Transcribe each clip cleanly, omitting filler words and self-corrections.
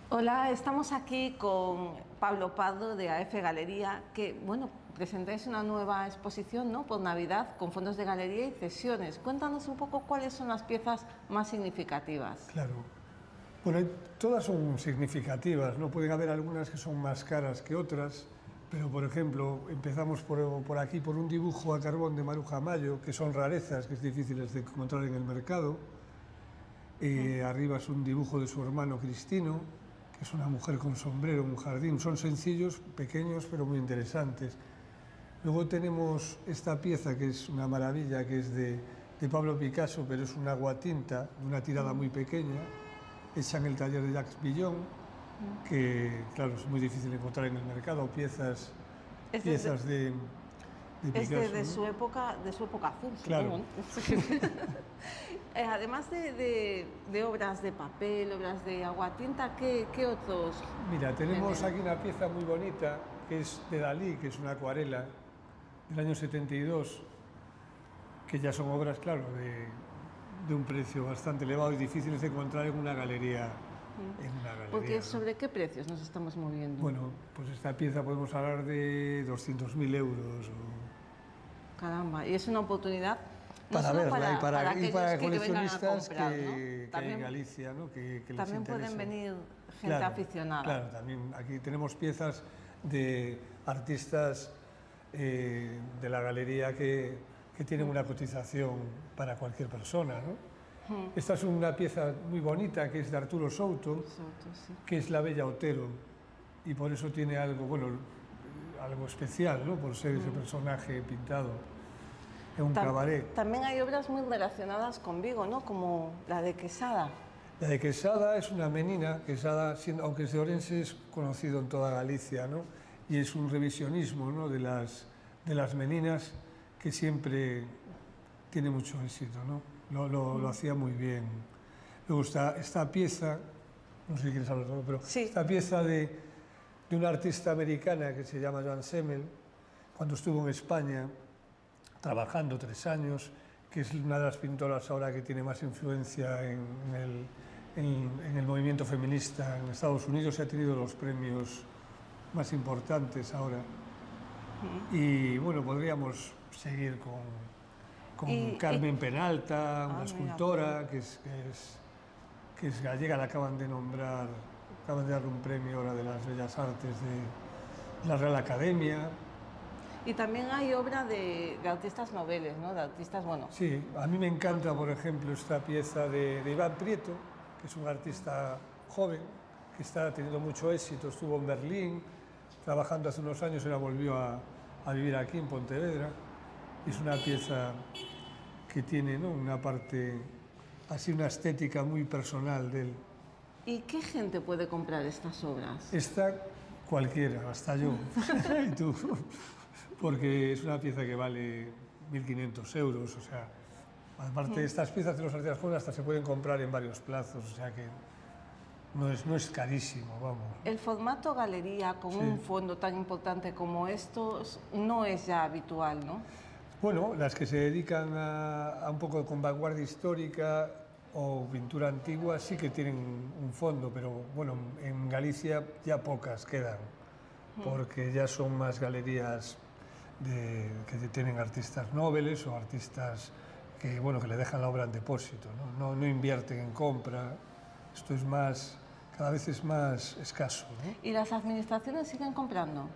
Hola, estamos aquí con Pablo Pardo de AF Galería, que, bueno, presentáis una nueva exposición, ¿no?, por Navidad con fondos de galería y cesiones. Cuéntanos un poco cuáles son las piezas más significativas. Claro. Bueno, todas son significativas, ¿no? Pueden haber algunas que son más caras que otras, pero por ejemplo, empezamos por aquí por un dibujo a carbón de Maruja Mayo, que son rarezas, que es difíciles de encontrar en el mercado. Arriba es un dibujo de su hermano Cristino, que es una mujer con sombrero, un jardín. Son sencillos, pequeños, pero muy interesantes. Luego tenemos esta pieza que es una maravilla, que es de Pablo Picasso, pero es un aguatinta, de una tirada muy pequeña, hecha en el taller de Jacques Villon, que claro, es muy difícil encontrar en el mercado, piezas de Picasso, De ¿no? su época azul, Claro. supongo, ¿no? Además de obras de papel, obras de aguatinta, ¿qué otros? Mira, tenemos aquí una pieza muy bonita, que es de Dalí, que es una acuarela del año 72, que ya son obras, claro, de un precio bastante elevado y difíciles de encontrar en una galería. Porque ¿no? ¿sobre qué precios nos estamos moviendo? Bueno, pues esta pieza podemos hablar de 200.000 euros. O... Caramba, y es una oportunidad no para solo verla y para aquellos que vengan a coleccionistas comprar, ¿no? que hay en Galicia, ¿no? que les también interesa. pueden venir gente aficionada. Claro, también aquí tenemos piezas de artistas de la galería que tienen una cotización para cualquier persona, ¿no? Esta es una pieza muy bonita que es de Arturo Souto, Sí. que es La Bella Otero, y por eso tiene algo, bueno, algo especial, ¿no? Por ser ese personaje pintado en un cabaret. También hay obras muy relacionadas con Vigo, ¿no?, como la de Quesada. La de Quesada es una menina, Quesada, aunque es de Orense, es conocido en toda Galicia, ¿no? Y es un revisionismo, ¿no?, de las meninas, que siempre tiene mucho éxito, ¿no? Lo hacía muy bien. Luego está esta pieza, no sé si quieres hablar, pero sí, esta pieza de una artista americana que se llama Joan Semmel, cuando estuvo en España trabajando 3 años, que es una de las pintoras ahora que tiene más influencia en el movimiento feminista en Estados Unidos, y ha tenido los premios más importantes ahora. Y bueno, podríamos seguir con Carmen Peralta, una escultora que es gallega, la acaban de nombrar, acaban de darle un premio ahora de las Bellas Artes de la Real Academia. Y también hay obra de artistas noveles, ¿no?, de artistas, bueno... Sí, a mí me encanta, por ejemplo, esta pieza de Iván Prieto, que es un artista joven, que está teniendo mucho éxito, estuvo en Berlín, trabajando hace unos años y ahora volvió a vivir aquí en Pontevedra. Es una pieza que tiene, ¿no?, una parte, así una estética muy personal de él. ¿Y qué gente puede comprar estas obras? Esta cualquiera, hasta yo, y tú, porque es una pieza que vale 1.500 euros, o sea, aparte de estas piezas de los artistas jóvenes hasta se pueden comprar en varios plazos, o sea que no es carísimo, vamos. El formato galería con un fondo tan importante como estos no es ya habitual, ¿no? Bueno, las que se dedican a un poco con vanguardia histórica o pintura antigua sí que tienen un fondo, pero bueno, en Galicia ya pocas quedan, porque ya son más galerías que tienen artistas nobles o artistas que, bueno, que le dejan la obra en depósito, ¿no? No invierten en compra. Esto es más, cada vez es más escaso, ¿no? ¿Y las administraciones siguen comprando?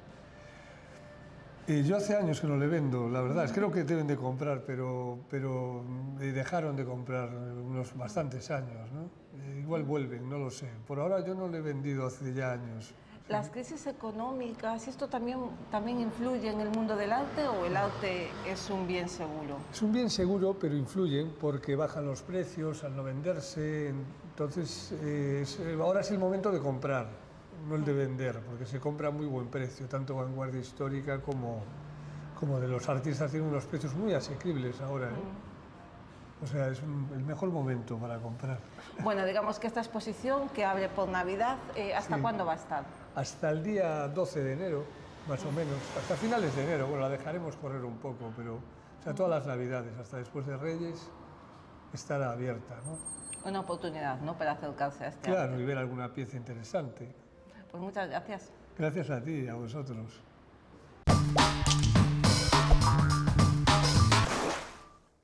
Yo hace años que no le vendo, la verdad, creo que deben de comprar, pero dejaron de comprar unos bastantes años, ¿no? Igual vuelven, no lo sé. Por ahora yo no le he vendido hace ya años. Las crisis económicas, ¿esto también influye en el mundo del arte o el arte es un bien seguro? Es un bien seguro, pero influyen porque bajan los precios al no venderse. Entonces, ahora es el momento de comprar, no el de vender, porque se compra a muy buen precio, tanto vanguardia histórica como de los artistas tienen unos precios muy asequibles ahora, ¿eh? O sea, es el mejor momento para comprar. Bueno, digamos que esta exposición que abre por Navidad, ¿hasta cuándo va a estar? Hasta el día 12 de enero, más o menos, hasta finales de enero. Bueno, la dejaremos correr un poco, pero o sea, todas las Navidades, hasta después de Reyes, estar abierta, ¿no? Una oportunidad, ¿no?, para acercarse a este Claro, arte. y ver alguna pieza interesante. Pues muchas gracias. Gracias a ti y a vosotros.